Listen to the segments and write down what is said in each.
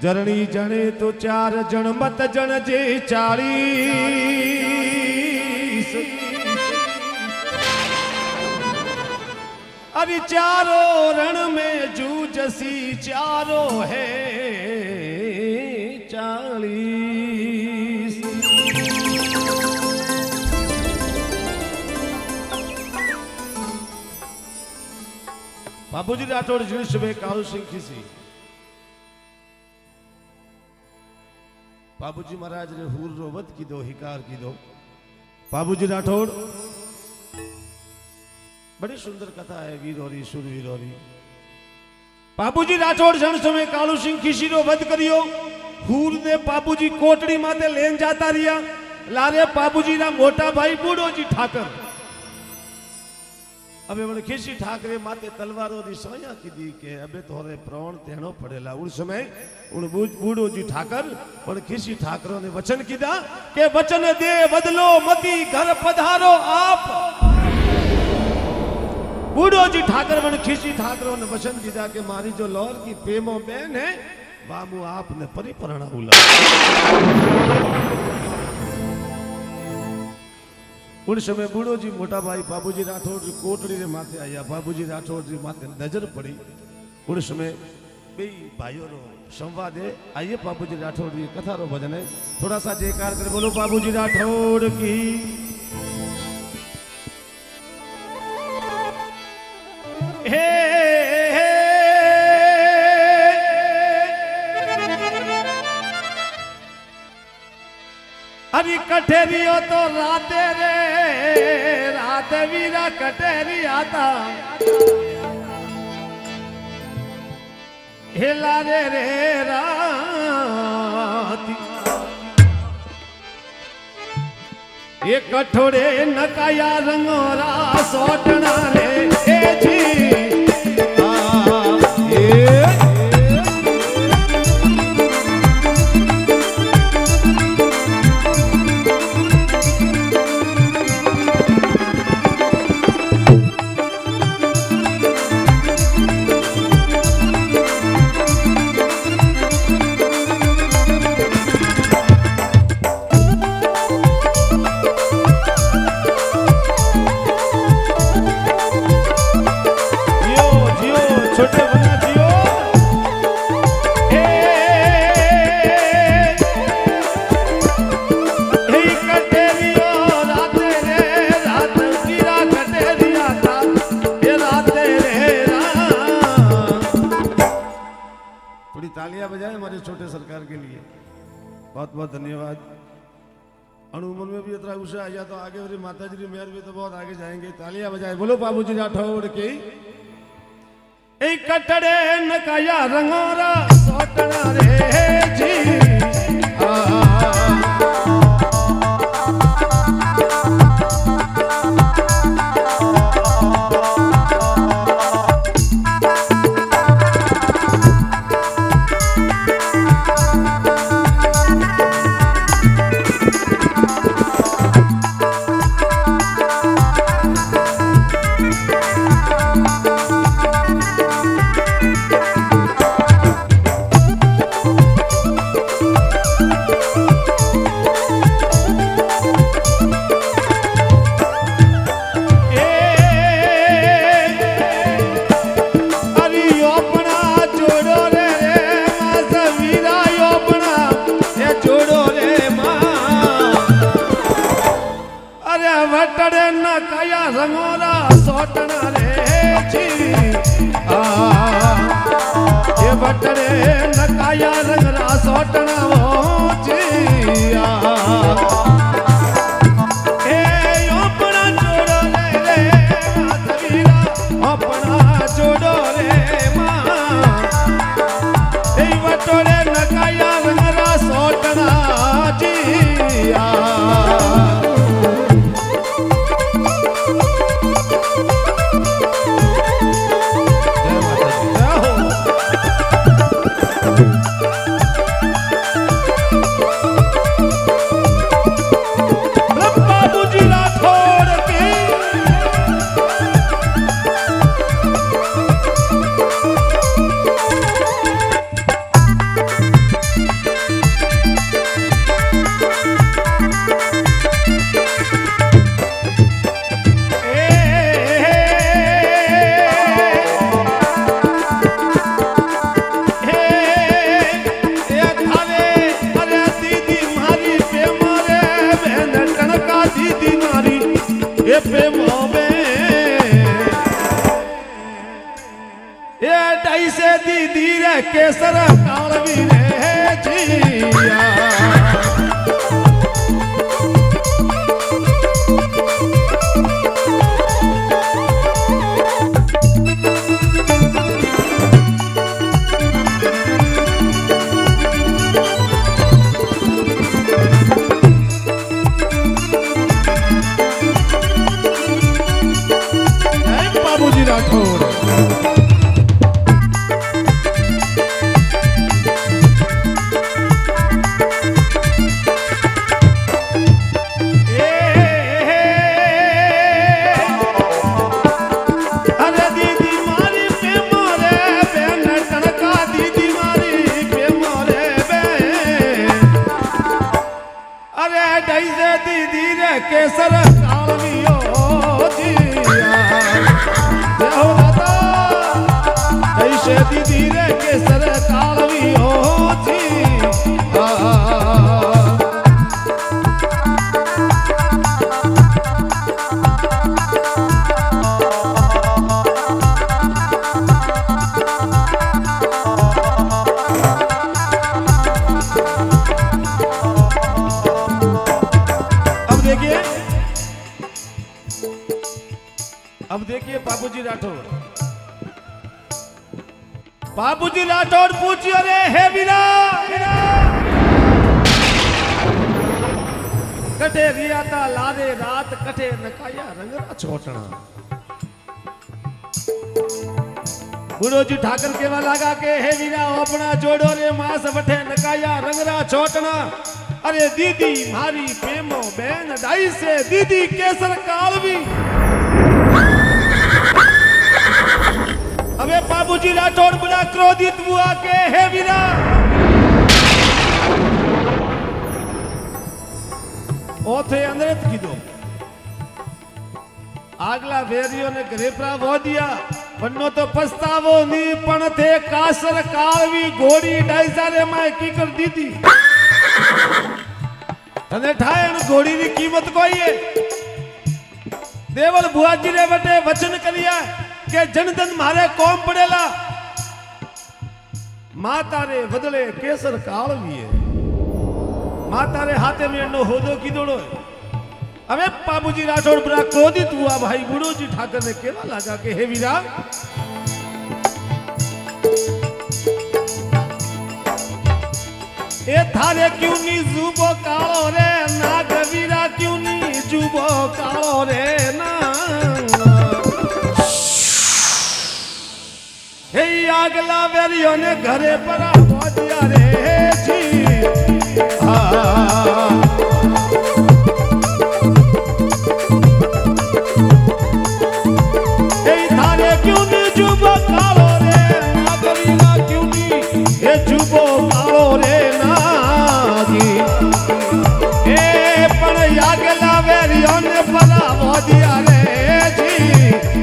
जरणी जने तो 4 जन मत जन जे 40 अरे चारों रण में जूझसी चारों है 40। बाबूजी राठौड़ जी सुबह कालू सिंह खीसी बाबूजी महाराज ने हूर रो वध की दो हिकार की दो। बाबूजी राठौड़ बड़ी सुंदर कथा है वीरोरी सुरवीरोरी। बाबूजी राठौड़ जन समय कालू सिंह खीसी रो वध करियो हूर ने बाबूजी कोटड़ी माते लेन जाता रिया लारे बाबूजी ना मोटा भाई बूढ़ो जी ठाकर अबे बोले खीसी ठाकरे माते तलवारों दी सोया की दी के अबे तोरे प्राण तेणो पड़ेला उन समय उन बूढ़ो जी ठाकर पर खीसी ठाकरों ने वचन कीधा के वचन दे बदलो मती घर पधारो आप। बूढ़ो जी ठाकर वन खीसी ठाकरों ने वचन कीधा के मारी जो लौर की पेमो बहन है बाबू आपने परिपरणा उला। उन समय बूढ़ो जी मोटा भाई बाबूजी राठौड़ जी कोटड़ी रे माथे आया बाबूजी राठौड़ जी माथे नजर पड़ी। उन समय बे भाइयों रो संवाद है आइए बाबूजी राठौड़ जी कथा रो भजन है थोड़ा सा जयकार कर बोलो बाबूजी राठौड़ की। हे अरे कठेरियो तो राते रे रात वीरा कटेरी आता हिला रे रे राती ये कठोरे नकाया रंगोरा सोटना रे ए जी छोटे सरकार के लिए बहुत बहुत धन्यवाद। अनुमन में भी इतना गुस्सा आया तो आगे मेरी माता जी मेहर भी तो बहुत आगे जाएंगे। तालियां बजाए बोलो बाबूजी राठौड़ की। एक कटड़े नकाया रंगोरा सोटना रे जी रंगोरा सोटना रे जी ये बटरे नकाया रंगरा सोटना वो जी ए अपना जोड़ो रे माधवीरा अपना जोड़ो रे माँ ए बटरे नकाया रंगरा सोटना जी प्रेमो में ये ढाई से दीदी रे केसर कालवी रे जिया बाबूजी राठौर केसर कालवियो जिया हो दादा ऐसे दीदी रे केसर कालवियो जिया अब देखिए बाबूजी राठौर पूछियो रे हे वीरा कटे रियाता लारे रात कटे नकाया रंगरा छोटना गुरु जी ठाकर केवा लागा के हे वीरा अपना जोड़ो रे मास बठे नकाया रंगरा छोटना अरे दीदी मारी प्रेमो बहन ढाई से दीदी केसर कालवी अबे बाबूजी राठौर बड़ा क्रोधित हुआ के हे वीरा ओथे अंदरत कीधो आगला वेरियो ने घरे प्राव हो दिया बन्नो तो पछतावो नी पण थे कासर कालवी घोड़ी डाइसारे माए की कर दी थी तने ठायन घोड़ी की कीमत कोई है देवल बुआजी रे बटे वचन करिया के जनधन मारे कौम पड़ेला माता रे बदले केसर कालवी है माता रे हाथे में नो होदो की दोड़ो अबे बाबूजी राठौर बड़ा क्रोधित हुआ भाई गुरु जी ठाकर ने केवा लगा के हे वीरा ए थारे क्यों नी जुबो कालो रे नाग वीरा क्यों नी जुबो कालो रे ना हे आगला वेरियो ने घरे परा पहुंचिया रे जी हे थारे क्यों नी जुबो कालो रे नाग वीरा क्यों नी हे जुबो कालो रे ना जी ए पण आगला वेरियो ने परा पहुंचिया रे जी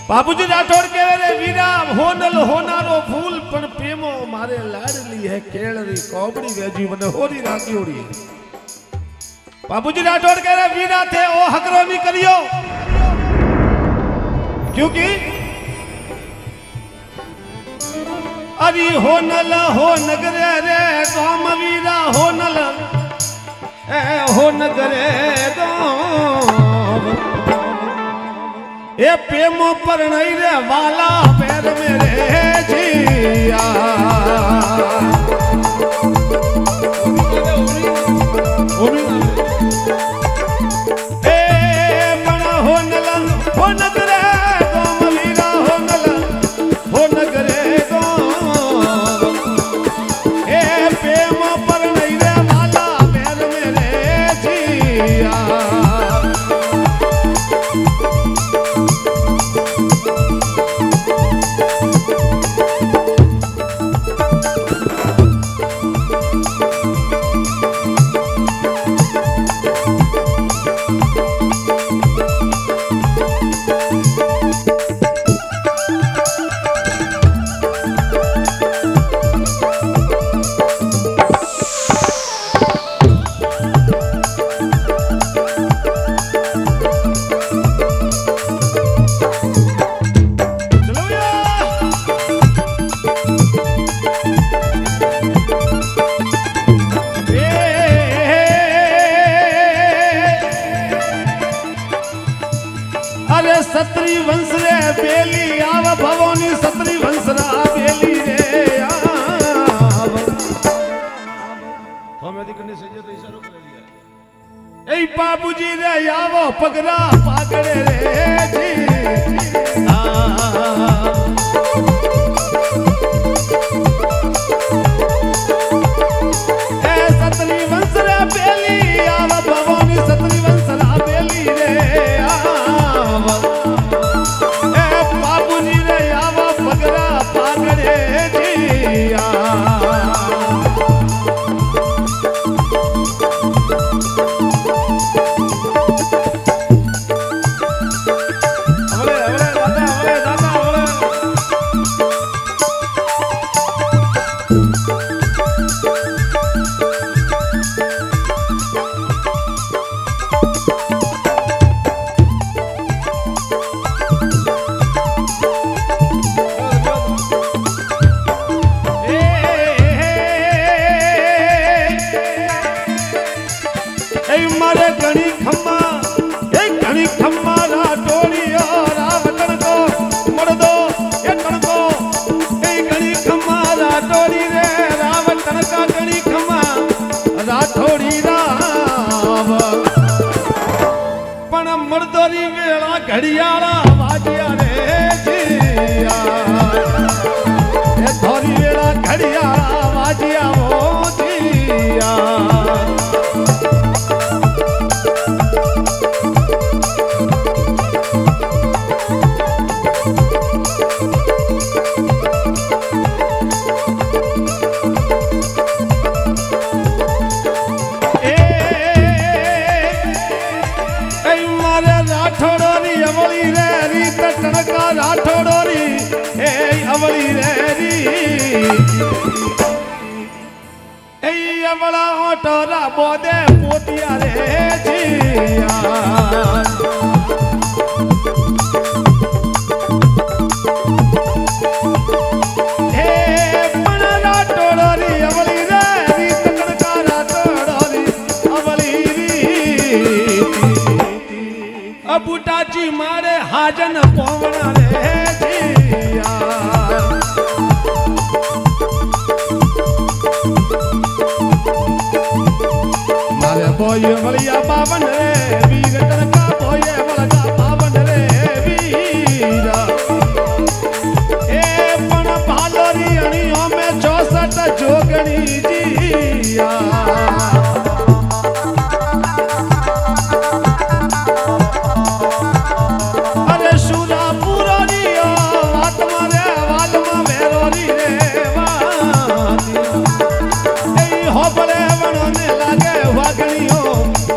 बाबूजी राठौड़ कहे रे वीरा होनल होनारो फूल पण प्रेमो मारे लाडली है केळरी कोबड़ी वेजी बने होरी राखी होरी। बाबूजी राठौड़ कह रहे वीरा थे ओ हकरो नहीं करियो क्योंकि अरे होनल हो नगरे रे गाम वीरा होनल हो नगरे गाम ए प्रेमो पर नहीं रे वाला पैर मेरे जिया ए बड़ा हो नलन हो नगरे गाम वीरा हो नलन हो नगरे गाम ए प्रेमो पर नहीं रे वाला पैर मेरे जिया सत्री वंश रे बेली आव भवोनी सत्री वंश रा बेली रे आव हमें दिखने से जो इशारा कर लिया ए बाबूजी रे आवो पगरा पागड़े रे जी ए सत्री वंश रे बेली आव भवोनी सत्री वंश रा बेली रे मर्दोरी वेला घड़ियाला वाजिया रे जिया ए थोरी वेला घड़ियाला वाजिया वो जिया राठौड़ोरी अवली रे री तटनका राठौड़ोरी ए अवली रे री ए अवला ओटोरा बोदे पोतिया रे जिया ए पण राठौड़ोरी अवली रे री तटनका राठौड़ोरी अवली री बूटा जी मारे हाजन पवना रे जिया मारे बोये बलिया पावन रे वीर तनका बोये बलगा पावन रे वीरा ए पण भालोरी अणियों में 64 जोगणी जिया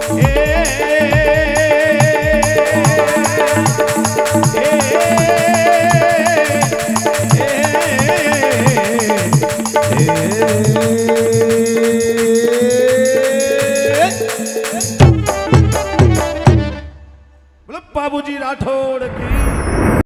ए बाबूजी राठौड़ की